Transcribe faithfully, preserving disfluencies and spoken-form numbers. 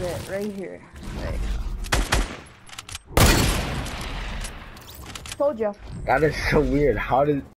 it right here. Right. Told you. That is so weird. How did